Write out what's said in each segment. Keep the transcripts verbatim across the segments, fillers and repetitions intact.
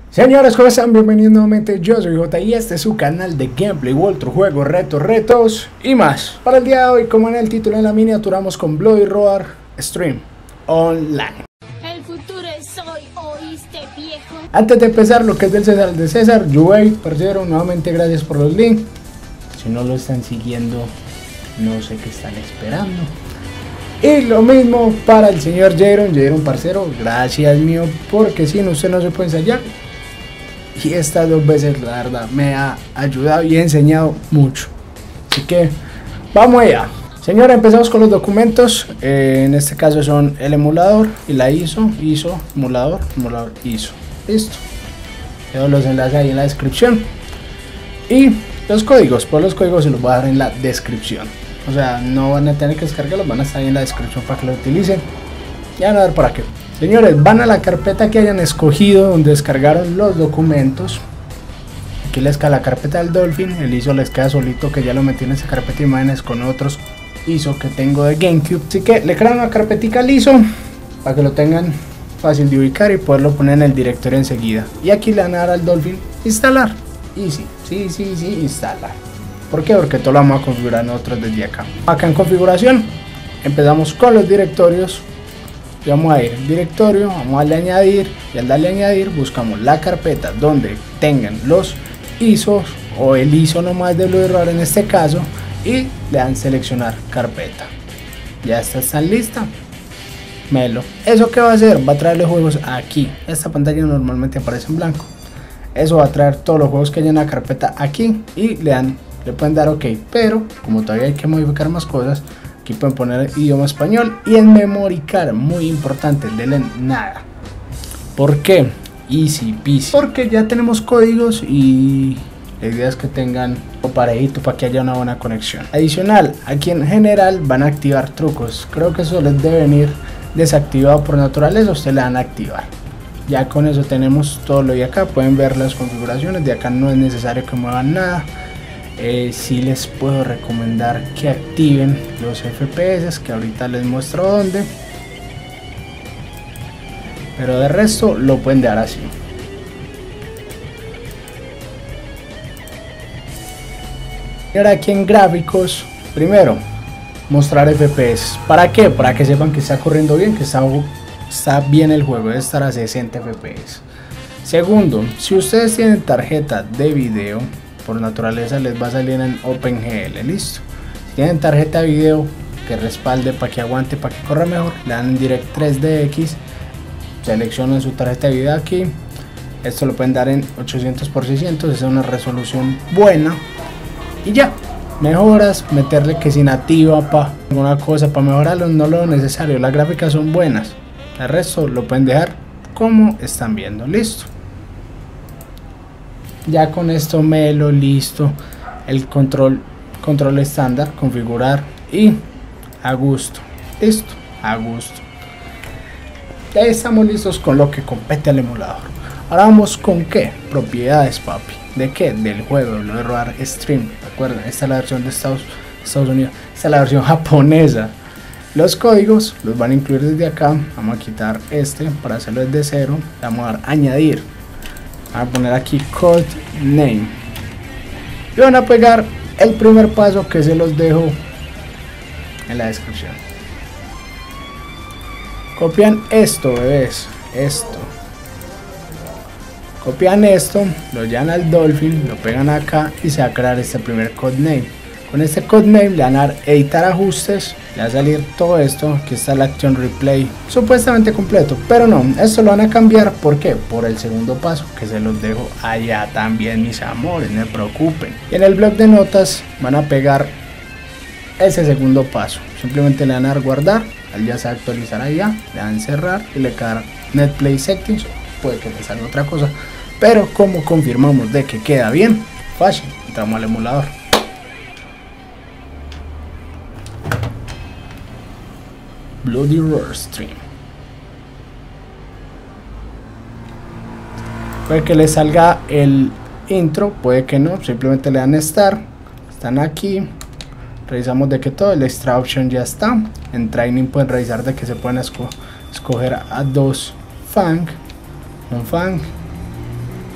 Señores, ¿cómo están? Bienvenidos nuevamente, yo soy J y este es su canal de gameplay, otro juego, retos, retos y más. Para el día de hoy, como en el título en la miniatura, vamos con Bloody Roar Stream Online. El futuro es hoy, ¿oíste, viejo? Antes de empezar, lo que es del César, de César, Yuey, parcero, nuevamente gracias por los links. Si no lo están siguiendo, no sé qué están esperando. Y lo mismo para el señor Jaron, Jaron parcero, gracias mío, porque si no, usted no se puede ensayar. Y estas dos veces la verdad me ha ayudado y enseñado mucho. Así que vamos allá. Señora, empezamos con los documentos. eh, En este caso son el emulador y la I S O. I S O, emulador, emulador, I S O. Listo. Dejo los enlaces ahí en la descripción. Y los códigos, pues los códigos se los voy a dar en la descripción. O sea, no van a tener que descargarlos, van a estar ahí en la descripción para que lo utilicen. Ya van a ver para qué. Señores, van a la carpeta que hayan escogido donde descargaron los documentos. Aquí les queda la carpeta del Dolphin, el I S O les queda solito, que ya lo metí en esa carpeta de imágenes con otros I S O que tengo de GameCube. Así que le crean una carpetica al I S O para que lo tengan fácil de ubicar y poderlo poner en el directorio enseguida. Y aquí le van a dar al Dolphin instalar. Y sí, sí, sí, sí, instalar. ¿Por qué? Porque todo lo vamos a configurar nosotros desde acá. Acá en configuración empezamos con los directorios. Y vamos a ir al directorio, vamos a darle a añadir y al darle a añadir buscamos la carpeta donde tengan los I S Os o el I S O nomás de Bloody Roar en este caso y le dan seleccionar carpeta. Ya está, está lista. Melo. ¿Eso qué va a hacer? Va a traer los juegos aquí. Esta pantalla normalmente aparece en blanco. Eso va a traer todos los juegos que hay en la carpeta aquí y le dan, le pueden dar OK, pero como todavía hay que modificar más cosas, aquí pueden poner idioma español y en memory card, muy importante, denle nada. ¿Por qué? Easy peasy. Porque ya tenemos códigos y la idea es que tengan un parejito para que haya una buena conexión. Adicional, aquí en general van a activar trucos. Creo que eso les debe venir desactivado por naturaleza, ustedes le van a activar. Ya con eso tenemos todo lo de acá, pueden ver las configuraciones, de acá no es necesario que muevan nada. Eh, sí les puedo recomendar que activen los F P S, que ahorita les muestro dónde, pero de resto lo pueden dejar así. Y ahora aquí en gráficos, primero mostrar F P S. ¿Para qué? Para que sepan que está corriendo bien, que está, está bien el juego, debe estar a sesenta F P S. Segundo, si ustedes tienen tarjeta de video, por naturaleza les va a salir en OpenGL, listo. Si tienen tarjeta de video que respalde para que aguante, para que corra mejor, le dan en Direct tres D X, seleccionan su tarjeta de video aquí. Esto lo pueden dar en ochocientos por seiscientos, es una resolución buena. Y ya, mejoras, meterle que si nativa para alguna cosa, para mejorarlo, no lo necesario, las gráficas son buenas. El resto lo pueden dejar como están viendo, listo. Ya con esto melo, listo, el control control estándar, configurar y a gusto, listo, a gusto. Ya estamos listos con lo que compete al emulador. Ahora vamos con qué, propiedades, papi, de qué, del juego de Bloody Roar Stream. Recuerden, esta es la versión de Estados, Estados Unidos, esta es la versión japonesa. Los códigos los van a incluir desde acá. Vamos a quitar este para hacerlo desde cero. Vamos a dar añadir. Voy a poner aquí code name y van a pegar el primer paso que se los dejo en la descripción. Copian esto, bebés, esto, copian esto, lo llevan al Dolphin, lo pegan acá y se va a crear este primer code name. Con este code name le van a dar editar ajustes, le va a salir todo esto. Aquí está el action replay supuestamente completo, pero no, esto lo van a cambiar. ¿Por qué? Por el segundo paso que se los dejo allá también, mis amores, no se preocupen. Y en el bloc de notas van a pegar ese segundo paso, simplemente le van a dar guardar, al ya se va a actualizar allá, le dan cerrar y le quedará netplay settings. Puede que le salga otra cosa, pero como confirmamos de que queda bien, fácil, entramos al emulador. Bloody Roar Stream. Puede que les salga el intro, puede que no, simplemente le dan start. Están aquí, revisamos de que todo el extra option ya está. En training pueden revisar de que se pueden esco escoger a dos fang, un fang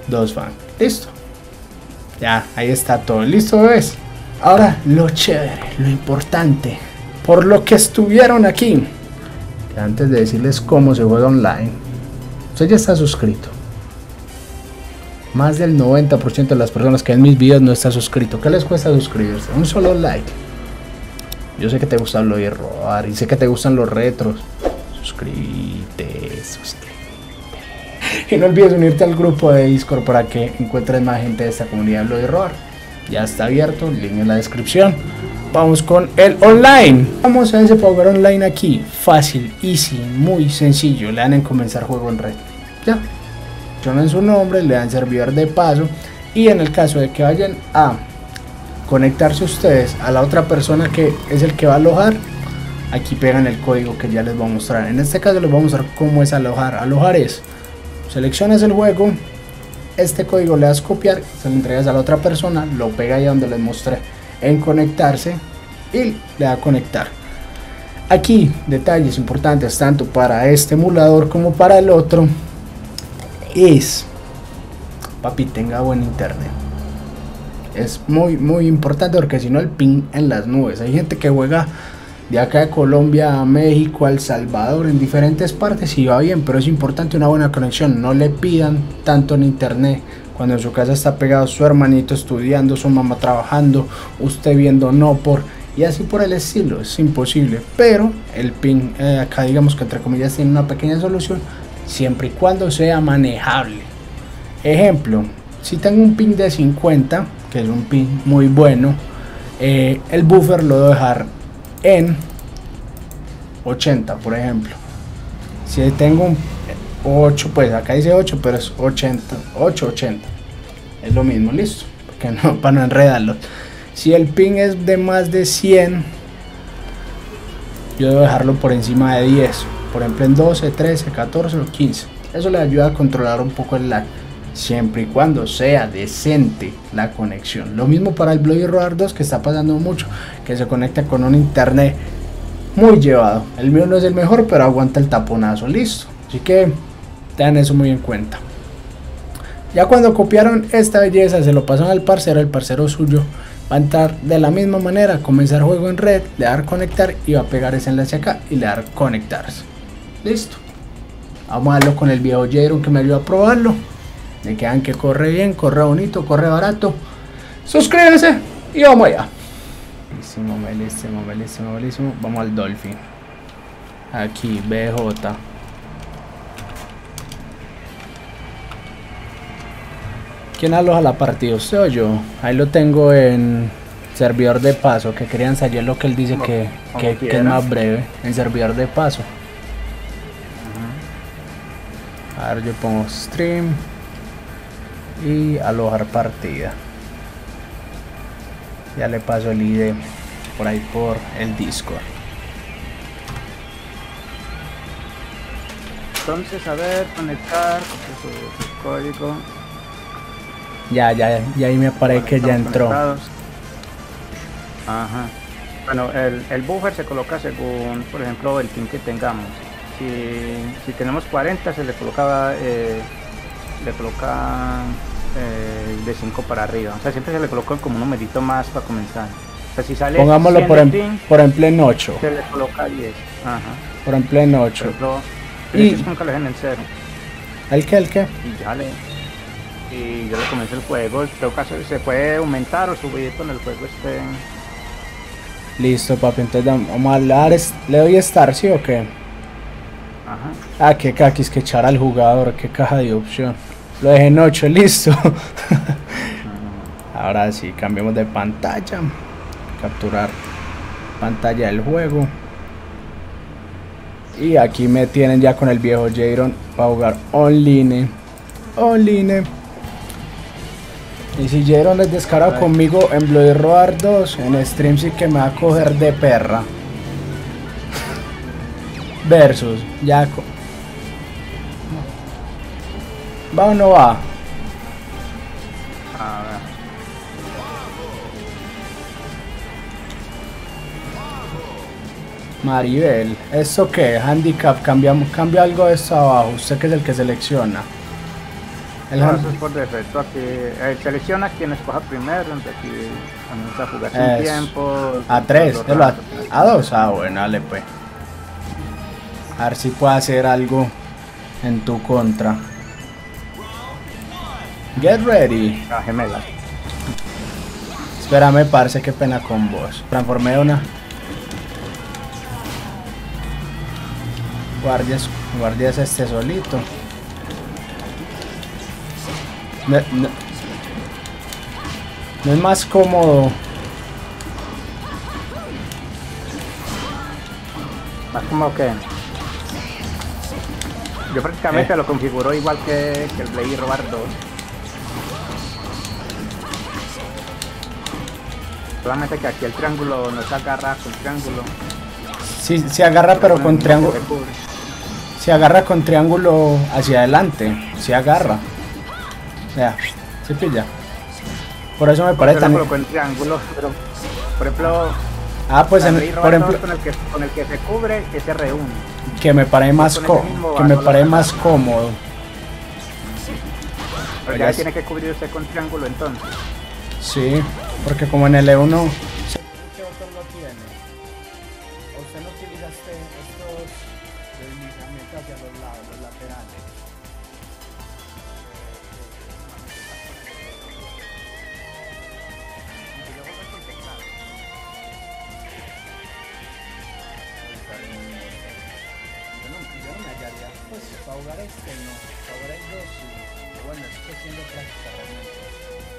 dos fans. Listo. Ya, ahí está todo. Listo, bebés. Ahora, lo chévere, lo importante, por lo que estuvieron aquí. Que antes de decirles cómo se juega online, usted ya está suscrito. Más del noventa por ciento de las personas que ven mis videos no está suscrito. ¿Qué les cuesta suscribirse? Un solo like. Yo sé que te gusta lo de robar y sé que te gustan los retros. Suscríbete, suscríbete. Y no olvides unirte al grupo de Discord para que encuentres más gente de esta comunidad de lo de robar. Ya está abierto, link en la descripción. Vamos con el online. Vamos a ese jugar online aquí. Fácil, easy, muy sencillo. Le dan en comenzar juego en red. Ya. Ponen su nombre, le dan servidor de paso. Y en el caso de que vayan a conectarse ustedes a la otra persona que es el que va a alojar, aquí pegan el código que ya les voy a mostrar. En este caso les voy a mostrar cómo es alojar. Alojar es, seleccionas el juego, este código le das copiar, se lo entregas a la otra persona, lo pega ahí donde les mostré en conectarse y le da a conectar. Aquí detalles importantes tanto para este emulador como para el otro es, papi, tenga buen internet. Es muy muy importante porque si no el ping en las nubes. Hay gente que juega de acá de Colombia a México, a El Salvador, en diferentes partes y va bien, pero es importante una buena conexión. No le pidan tanto en internet cuando en su casa está pegado su hermanito estudiando, su mamá trabajando, usted viendo no por y así por el estilo. Es imposible, pero el ping eh, acá digamos que entre comillas tiene una pequeña solución siempre y cuando sea manejable. Ejemplo, si tengo un ping de cincuenta, que es un ping muy bueno, eh, el buffer lo debo dejar en ochenta, por ejemplo. Si tengo un ocho, pues acá dice ocho, pero es ochenta, ocho, ochenta, es lo mismo, listo, porque no, para no enredarlo. Si el ping es de más de cien, yo debo dejarlo por encima de diez, por ejemplo en doce, trece, catorce o quince. Eso le ayuda a controlar un poco el lag, siempre y cuando sea decente la conexión. Lo mismo para el Bloody Roar dos, que está pasando mucho, que se conecta con un internet muy llevado. El mío no es el mejor, pero aguanta el taponazo, listo. Así que tengan eso muy en cuenta. Ya cuando copiaron esta belleza, se lo pasan al parcero, el parcero suyo va a entrar de la misma manera, comenzar juego en red, le dar conectar y va a pegar ese enlace acá y le dar conectarse. Listo. Vamos a darlo con el viejo Jairon que me ayuda a probarlo. Me quedan que corre bien, corre bonito, corre barato. Suscríbanse y vamos allá. Buenísimo, buenísimo, buenísimo, buenísimo. Vamos al Dolphin. Aquí, B J. ¿Quién aloja la partida? ¿Usted o yo? Ahí lo tengo en servidor de paso. Que querían saber lo que él dice que, que, que es más breve. En servidor de paso. A ver, yo pongo stream y alojar partida. Ya le paso el I D por ahí por el Discord. Entonces, a ver, conectar su, su código. Ya, ya, ya ahí me aparece que ya entró. Conectados. Ajá. Bueno, el, el buffer se coloca según, por ejemplo, el ping que tengamos. Si, si tenemos cuarenta, se le coloca eh, le coloca eh, de cinco para arriba. O sea, siempre se le coloca como un numerito más para comenzar. O sea, si sale pongámoslo por, en, ping, por ejemplo en ocho. Se le coloca diez. Ajá. Por ejemplo en ocho. Por ejemplo, y nunca le dejen en cero. ¿El qué? ¿El qué? Y ya le... Y yo le comienzo el juego. En todo caso, se puede aumentar o subir con el juego este. Listo, papi. Entonces vamos a dar. ¿Le doy start, sí o qué? Ajá. Ah, qué caquis, que echar al jugador, qué caja de opción. Lo dejé en ocho, listo. Ahora sí, cambiamos de pantalla. Capturar pantalla del juego. Y aquí me tienen ya con el viejo Jairon para jugar online. Online. Y si Jairon es descarado Ay. conmigo en Bloody Roar dos, en stream sí que me va a coger de perra. Versus, ya. ¿Va o no va? A ver. Maribel, ¿esto qué? Handicap, cambiamos, cambia algo de esto abajo. Usted que es el que selecciona. El No, hand- eso es por defecto. Aquí eh, selecciona quien escoja primero. Entonces aquí vamos a jugar sin Eso. tiempo. A tres, lo déjalo a, rato. a dos. Ah, bueno, dale pues. A ver si puedo hacer algo en tu contra. Get ready. La gemela. Espérame, parce, qué pena con vos. Transformé una. Guardias, guardias este solito. No, no- no es más cómodo. Más como que. Yo prácticamente Eh. lo configuró igual que, que el Blade Robar dos. Solamente que aquí el triángulo no se agarra con triángulo. Sí, se agarra pero Con el con mismo triángulo. que se cubre. Se agarra con triángulo hacia adelante. Se agarra. Vea, se pilla. Por eso me parece Yo tan. lo coloco en triángulo, pero por ejemplo, Ah, pues el en- Blade por Robar ejemplo, dos con el que con el que se cubre que se reúne. que me parece más con co- ese mismo que me valor parece la más agarra. cómodo. Pero Ya ya es- tiene que cubrirse con triángulo entonces. Sí, porque como en el E uno. ¿Qué botón lo tiene? ¿O usted no utiliza este, estos deslizamientos hacia los lados, los laterales? Yo no, yo no me hallaría, pues para jugar este no, para jugar el dos sí. Bueno, es que siendo práctica realmente.